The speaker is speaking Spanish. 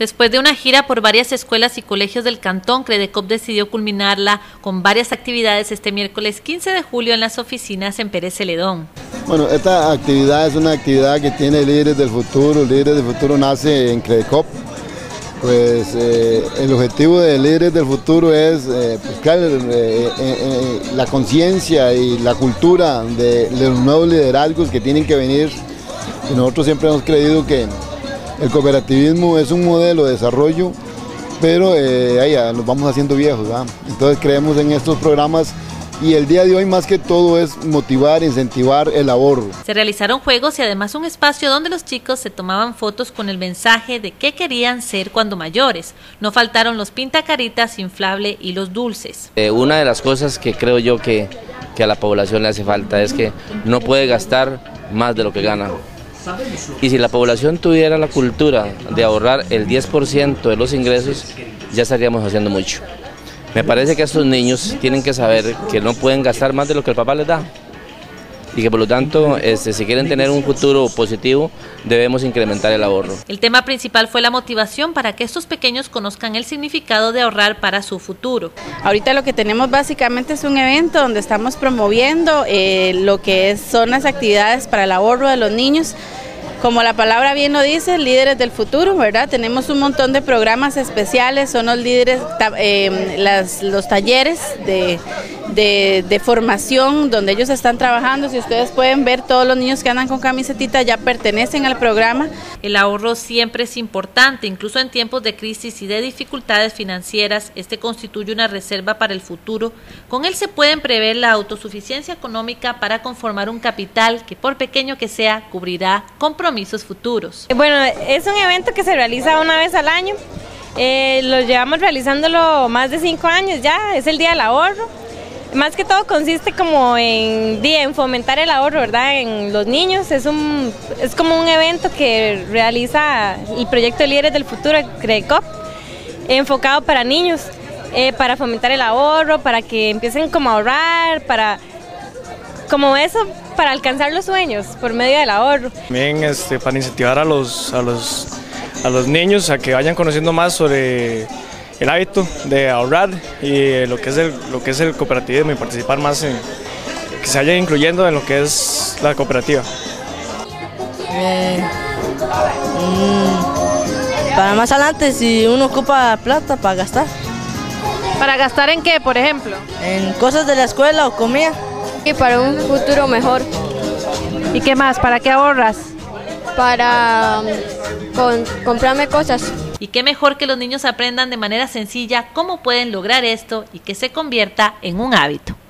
Después de una gira por varias escuelas y colegios del cantón, Credecop decidió culminarla con varias actividades este miércoles 15 de julio en las oficinas en Pérez Celedón. Bueno, esta actividad es una actividad que tiene Líderes del Futuro. Líderes del Futuro nace en Credecop. Pues el objetivo de Líderes del Futuro es buscar la conciencia y la cultura de los nuevos liderazgos que tienen que venir. Y nosotros siempre hemos creído que el cooperativismo es un modelo de desarrollo, pero ya nos vamos haciendo viejos, ¿verdad? Entonces creemos en estos programas y el día de hoy más que todo es motivar, incentivar el ahorro. Se realizaron juegos y además un espacio donde los chicos se tomaban fotos con el mensaje de qué querían ser cuando mayores. No faltaron los pintacaritas, inflable y los dulces. Una de las cosas que creo yo que a la población le hace falta es que no puede gastar más de lo que gana. Y si la población tuviera la cultura de ahorrar el 10% de los ingresos, ya estaríamos haciendo mucho. Me parece que estos niños tienen que saber que no pueden gastar más de lo que el papá les da y que por lo tanto si quieren tener un futuro positivo debemos incrementar el ahorro. El tema principal fue la motivación para que estos pequeños conozcan el significado de ahorrar para su futuro. Ahorita lo que tenemos básicamente es un evento donde estamos promoviendo lo que son las actividades para el ahorro de los niños. Como la palabra bien lo dice, líderes del futuro, ¿verdad? Tenemos un montón de programas especiales, son los líderes, los talleres de formación donde ellos están trabajando. Si ustedes pueden ver, todos los niños que andan con camisetita ya pertenecen al programa. El ahorro siempre es importante, incluso en tiempos de crisis y de dificultades financieras. Este constituye una reserva para el futuro. Con él se pueden prever la autosuficiencia económica para conformar un capital que, por pequeño que sea, cubrirá compromisos futuros. Bueno, es un evento que se realiza una vez al año. Lo llevamos realizándolo más de 5 años ya, es el Día del Ahorro. Más que todo consiste como en fomentar el ahorro, ¿verdad? En los niños. Es como un evento que realiza el proyecto de Líderes del Futuro, Credecop, enfocado para niños, para fomentar el ahorro, para que empiecen como a ahorrar, para alcanzar los sueños por medio del ahorro. También para incentivar a los niños a que vayan conociendo más sobre el hábito de ahorrar y lo que es el cooperativismo y participar más que se vayan incluyendo en lo que es la cooperativa. Para más adelante, si uno ocupa plata para gastar. ¿Para gastar en qué, por ejemplo? En cosas de la escuela o comida. Y para un futuro mejor. ¿Y qué más? ¿Para qué ahorras? Para comprarme cosas. Y qué mejor que los niños aprendan de manera sencilla cómo pueden lograr esto y que se convierta en un hábito.